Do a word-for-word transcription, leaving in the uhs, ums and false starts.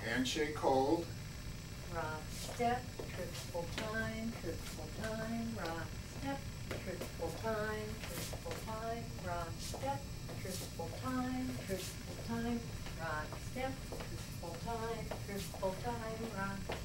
Handshake, hold. Rock, step, truthful time, truthful time, rock, step, truthful time, truthful time, rock, step, truthful time, truthful time, rock, step, truthful time, truthful time, rock,